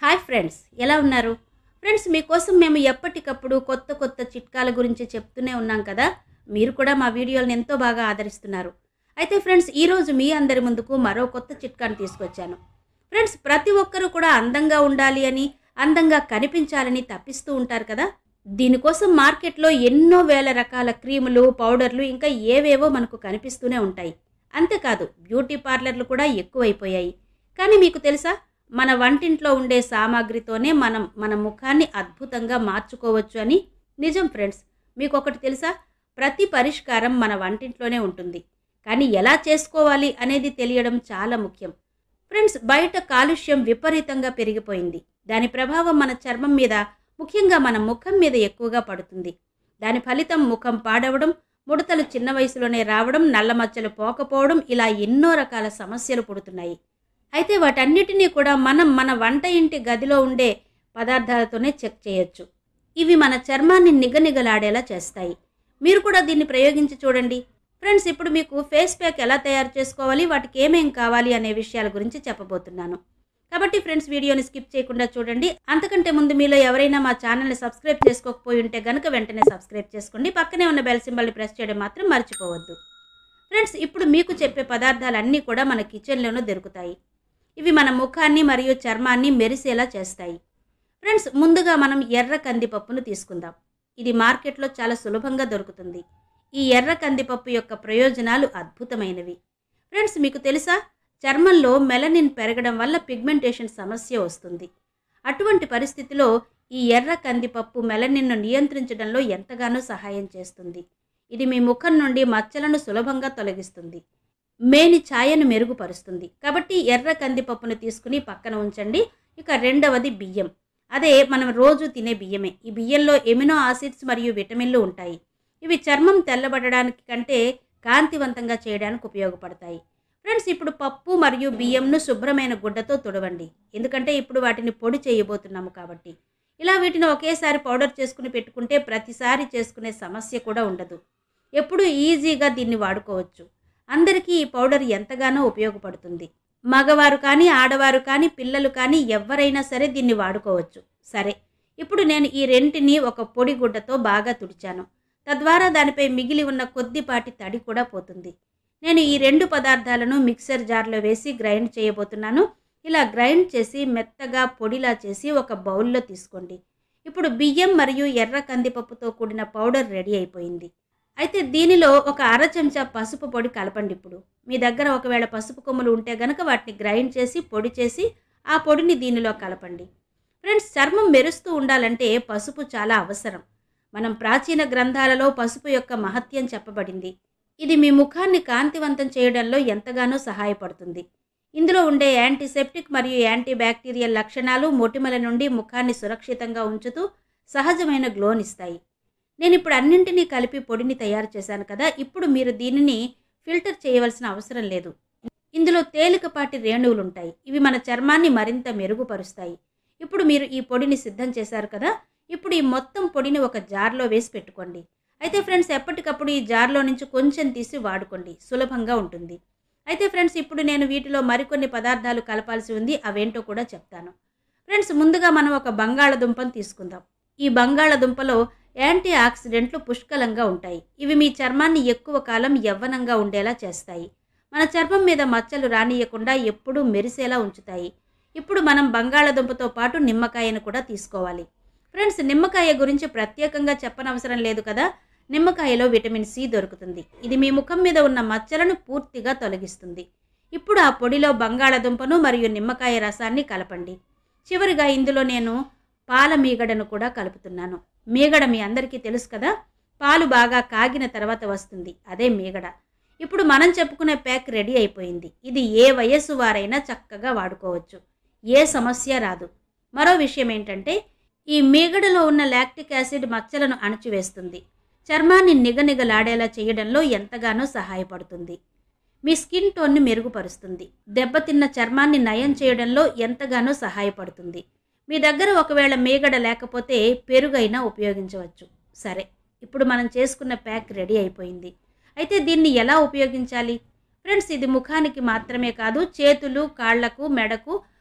Hi friends, ఎలా ఉన్నారు? Friends, మీకోసం మేము ఎప్పటికప్పుడు కొత్త కొత్త చిట్కాల గురించి చెప్తూనే ఉన్నాం కదా. మీరు కూడా మా వీడియోలను ఎంతో బాగా ఆదరిస్తున్నారు. అయితే ఫ్రెండ్స్, ఈరోజు మీ అందరి ముందుకు మరో కొత్త చిట్కాను తీసుకొచ్చాను. ఫ్రెండ్స్, ప్రతి ఒక్కరూ కూడా అందంగా ఉండాలి అని, అందంగా కనిపించాలని తప్పిస్తూ ఉంటారు కదా. దీనికోసం మార్కెట్లో ఎన్నో వేల రకాల క్రీములు, పౌడర్లు ఇంకా ఏవేవో మనకు కనిపిస్తూనే ఉంటాయి. అంతేకాదు, బ్యూటీ పార్లర్లు కూడా ఎక్కువైపోయాయి. కానీ మీకు తెలుసా, మన వంటింట్లో ఉండే సామాగ్రితోనే మనం మన ముఖాన్ని అద్భుతంగా మార్చుకోవచ్చు అని. నిజం ఫ్రెండ్స్, మీకు ఒకటి తెలుసా, ప్రతి పరిష్కారం మన వంటింట్లోనే ఉంటుంది. కానీ ఎలా చేసుకోవాలి అనేది తెలియడం చాలా ముఖ్యం. ఫ్రెండ్స్, బయట కాలుష్యం విపరీతంగా పెరిగిపోయింది. దాని ప్రభావం మన చర్మం మీద, ముఖ్యంగా మన ముఖం మీద ఎక్కువగా పడుతుంది. దాని ఫలితం ముఖం పాడవడం, ముడతలు చిన్న వయసులోనే రావడం, నల్ల మచ్చలు పోకపోవడం, ఇలా ఎన్నో రకాల సమస్యలు పుడుతున్నాయి. అయితే వాటన్నిటినీ కూడా మనం మన వంట ఇంటి గదిలో ఉండే పదార్థాలతోనే చెక్ చేయొచ్చు. ఇవి మన చర్మాన్ని నిగనిగలాడేలా చేస్తాయి. మీరు కూడా దీన్ని ప్రయోగించి చూడండి. ఫ్రెండ్స్, ఇప్పుడు మీకు ఫేస్ ప్యాక్ ఎలా తయారు చేసుకోవాలి, వాటికి ఏమేం కావాలి అనే విషయాల గురించి చెప్పబోతున్నాను. కాబట్టి ఫ్రెండ్స్, వీడియోని స్కిప్ చేయకుండా చూడండి. అంతకంటే ముందు మీలో ఎవరైనా మా ఛానల్ని సబ్స్క్రైబ్ చేసుకోకపోయి ఉంటే కనుక వెంటనే సబ్స్క్రైబ్ చేసుకోండి. పక్కనే ఉన్న బెల్ సింబల్ని ప్రెస్ చేయడం మాత్రం మర్చిపోవద్దు. ఫ్రెండ్స్, ఇప్పుడు మీకు చెప్పే పదార్థాలన్నీ కూడా మన కిచెన్లోనూ దొరుకుతాయి. ఇవి మన ముఖాన్ని మరియు చర్మాన్ని మెరిసేలా చేస్తాయి. ఫ్రెండ్స్, ముందుగా మనం ఎర్ర కందిపప్పును తీసుకుందాం. ఇది మార్కెట్లో చాలా సులభంగా దొరుకుతుంది. ఈ ఎర్ర కందిపప్పు యొక్క ప్రయోజనాలు అద్భుతమైనవి. ఫ్రెండ్స్, మీకు తెలుసా, చర్మంలో మెలనిన్ పెరగడం వల్ల పిగ్మెంటేషన్ సమస్య వస్తుంది. అటువంటి పరిస్థితిలో ఈ ఎర్ర కందిపప్పు మెలనిన్ను నియంత్రించడంలో ఎంతగానో సహాయం చేస్తుంది. ఇది మీ ముఖం నుండి మచ్చలను సులభంగా తొలగిస్తుంది. మేని ఛాయను మెరుగుపరుస్తుంది. కాబట్టి ఎర్ర కందిపప్పును తీసుకుని పక్కన ఉంచండి. ఇక రెండవది బియ్యం. అదే మనం రోజు తినే బియ్యమే. ఈ బియ్యంలో ఎమినో ఆసిడ్స్ మరియు విటమిన్లు ఉంటాయి. ఇవి చర్మం తెల్లబడడానికి కంటే కాంతివంతంగా చేయడానికి ఉపయోగపడతాయి. ఫ్రెండ్స్, ఇప్పుడు పప్పు మరియు బియ్యంను శుభ్రమైన గుడ్డతో తుడవండి. ఎందుకంటే ఇప్పుడు వాటిని పొడి చేయబోతున్నాము కాబట్టి. ఇలా వీటిని ఒకేసారి పౌడర్ చేసుకుని పెట్టుకుంటే ప్రతిసారి చేసుకునే సమస్య కూడా ఉండదు. ఎప్పుడు ఈజీగా దీన్ని వాడుకోవచ్చు. అందరికీ ఈ పౌడర్ ఎంతగానో ఉపయోగపడుతుంది. మగవారు కానీ, ఆడవారు కానీ, పిల్లలు కానీ ఎవరైనా సరే దీన్ని వాడుకోవచ్చు. సరే, ఇప్పుడు నేను ఈ రెంటిని ఒక పొడి గుడ్డతో బాగా తుడిచాను. తద్వారా దానిపై మిగిలి ఉన్న కొద్దిపాటి తడి కూడా పోతుంది. నేను ఈ రెండు పదార్థాలను మిక్సర్ జార్లో వేసి గ్రైండ్ చేయబోతున్నాను. ఇలా గ్రైండ్ చేసి మెత్తగా పొడిలా చేసి ఒక బౌల్లో తీసుకోండి. ఇప్పుడు బియ్యం మరియు ఎర్ర కందిపప్పుతో కూడిన పౌడర్ రెడీ అయిపోయింది. అయితే దీనిలో ఒక అర చెంచా పసుపు పొడి కలపండి. ఇప్పుడు మీ దగ్గర ఒకవేళ పసుపు కొమ్ములు ఉంటే గనక వాటిని గ్రైండ్ చేసి పొడి చేసి ఆ పొడిని దీనిలో కలపండి. ఫ్రెండ్స్, చర్మం మెరుస్తూ ఉండాలంటే పసుపు చాలా అవసరం. మనం ప్రాచీన గ్రంథాలలో పసుపు యొక్క మహత్యం చెప్పబడింది. ఇది మీ ముఖాన్ని కాంతివంతం చేయడంలో ఎంతగానో సహాయపడుతుంది. ఇందులో ఉండే యాంటీసెప్టిక్ మరియు యాంటీ బ్యాక్టీరియల్ లక్షణాలు మొటిమల నుండి ముఖాన్ని సురక్షితంగా ఉంచుతూ సహజమైన గ్లోనిస్తాయి. నేను ఇప్పుడు అన్నింటినీ కలిపి పొడిని తయారు చేశాను కదా. ఇప్పుడు మీరు దీనిని ఫిల్టర్ చేయవలసిన అవసరం లేదు. ఇందులో తేలికపాటి రేణువులు ఉంటాయి. ఇవి మన చర్మాన్ని మరింత మెరుగుపరుస్తాయి. ఇప్పుడు మీరు ఈ పొడిని సిద్ధం చేశారు కదా. ఇప్పుడు ఈ మొత్తం పొడిని ఒక జార్లో వేసి పెట్టుకోండి. అయితే ఫ్రెండ్స్, ఎప్పటికప్పుడు ఈ జార్లో నుంచి కొంచెం తీసి వాడుకోండి. సులభంగా ఉంటుంది. అయితే ఫ్రెండ్స్, ఇప్పుడు నేను వీటిలో మరికొన్ని పదార్థాలు కలపాల్సి ఉంది. అవేంటో కూడా చెప్తాను. ఫ్రెండ్స్, ముందుగా మనం ఒక బంగాళదుంపను తీసుకుందాం. ఈ బంగాళదుంపలో యాంటీ ఆక్సిడెంట్లు పుష్కలంగా ఉంటాయి. ఇవి మీ చర్మాన్ని ఎక్కువ కాలం యవ్వనంగా ఉండేలా చేస్తాయి. మన చర్మం మీద మచ్చలు రానియకుండా ఎప్పుడూ మెరిసేలా ఉంచుతాయి. ఇప్పుడు మనం బంగాళదుంపతో పాటు నిమ్మకాయను కూడా తీసుకోవాలి. ఫ్రెండ్స్, నిమ్మకాయ గురించి ప్రత్యేకంగా చెప్పనవసరం లేదు కదా. నిమ్మకాయలో విటమిన్ సి దొరుకుతుంది. ఇది మీ ముఖం మీద ఉన్న మచ్చలను పూర్తిగా తొలగిస్తుంది. ఇప్పుడు ఆ పొడిలో బంగాళదుంపను మరియు నిమ్మకాయ రసాన్ని కలపండి. చివరిగా ఇందులో నేను పాల మీగడను కూడా కలుపుతున్నాను. మీగడ మీ అందరికీ తెలుసు కదా. పాలు బాగా కాగిన తర్వాత వస్తుంది, అదే మీగడ. ఇప్పుడు మనం చెప్పుకునే ప్యాక్ రెడీ అయిపోయింది. ఇది ఏ వయస్సు వారైనా చక్కగా వాడుకోవచ్చు. ఏ సమస్య రాదు. మరో విషయం ఏంటంటే, ఈ మీగడలో ఉన్న లాక్టిక్ యాసిడ్ మచ్చలను అణచివేస్తుంది. చర్మాన్ని నిగనిగలాడేలా చేయడంలో ఎంతగానో సహాయపడుతుంది. మీ స్కిన్ టోన్ని మెరుగుపరుస్తుంది. దెబ్బతిన్న చర్మాన్ని నయం చేయడంలో ఎంతగానో సహాయపడుతుంది. మీ దగ్గర ఒకవేళ మీగడ లేకపోతే పెరుగైనా ఉపయోగించవచ్చు. సరే, ఇప్పుడు మనం చేసుకున్న ప్యాక్ రెడీ అయిపోయింది. అయితే దీన్ని ఎలా ఉపయోగించాలి? ఫ్రెండ్స్, ఇది ముఖానికి మాత్రమే కాదు, చేతులు, కాళ్లకు, మెడకు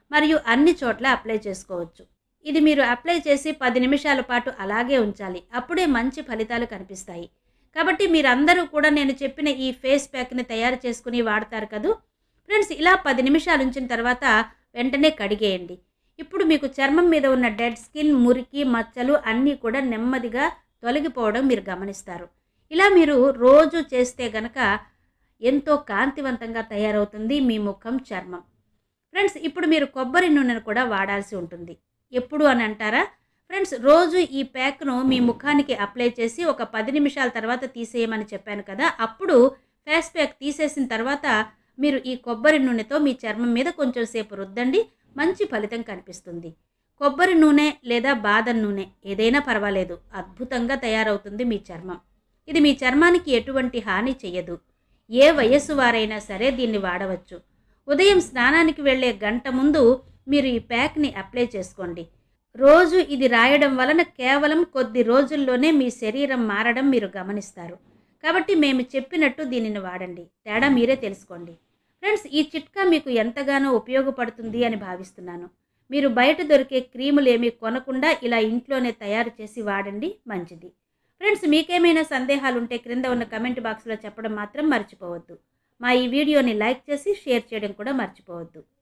మరియు అన్ని చోట్ల అప్లై చేసుకోవచ్చు. ఇది మీరు అప్లై చేసి 10 నిమిషాల పాటు అలాగే ఉంచాలి. అప్పుడే మంచి ఫలితాలు కనిపిస్తాయి. కాబట్టి మీరందరూ కూడా నేను చెప్పిన ఈ ఫేస్ ప్యాక్ని తయారు చేసుకుని వాడతారు కదూ ఫ్రెండ్స్. ఇలా 10 నిమిషాలు ఉంచిన తర్వాత వెంటనే కడిగేయండి. ఇప్పుడు మీకు చర్మం మీద ఉన్న డెడ్ స్కిన్, మురికి, మచ్చలు అన్నీ కూడా నెమ్మదిగా తొలగిపోవడం మీరు గమనిస్తారు. ఇలా మీరు రోజు చేస్తే గనక ఎంతో కాంతివంతంగా తయారవుతుంది మీ ముఖం, చర్మం. ఫ్రెండ్స్, ఇప్పుడు మీరు కొబ్బరి నూనెను కూడా వాడాల్సి ఉంటుంది. ఎప్పుడు అని అంటారా ఫ్రెండ్స్, రోజు ఈ ప్యాక్ను మీ ముఖానికి అప్లై చేసి ఒక 10 నిమిషాల తర్వాత తీసేయమని చెప్పాను కదా. అప్పుడు ఫేస్ ప్యాక్ తీసేసిన తర్వాత మీరు ఈ కొబ్బరి నూనెతో మీ చర్మం మీద కొంచెం సేపు రుద్దండి. మంచి ఫలితం కనిపిస్తుంది. కొబ్బరి నూనె లేదా బాదం నూనె ఏదైనా పర్వాలేదు, అద్భుతంగా తయారవుతుంది మీ చర్మం. ఇది మీ చర్మానికి ఎటువంటి హాని చెయ్యదు. ఏ వయస్సు వారైనా సరే దీన్ని వాడవచ్చు. ఉదయం స్నానానికి వెళ్ళే గంట ముందు మీరు ఈ ప్యాక్ని అప్లై చేసుకోండి. రోజు ఇది రాయడం వలన కేవలం కొద్ది రోజుల్లోనే మీ శరీరం మారడం మీరు గమనిస్తారు. కాబట్టి మేము చెప్పినట్టు దీనిని వాడండి. తేడా మీరే తెలుసుకోండి. ఫ్రెండ్స్, ఈ చిట్కా మీకు ఎంతగానో ఉపయోగపడుతుంది అని భావిస్తున్నాను. మీరు బయట దొరికే క్రీములేమీ కొనకుండా ఇలా ఇంట్లోనే తయారు చేసి వాడండి, మంచిది. ఫ్రెండ్స్, మీకేమైనా సందేహాలు ఉంటే క్రింద ఉన్న కమెంట్ బాక్స్లో చెప్పడం మాత్రం మర్చిపోవద్దు. మా ఈ వీడియోని లైక్ చేసి షేర్ చేయడం కూడా మర్చిపోవద్దు.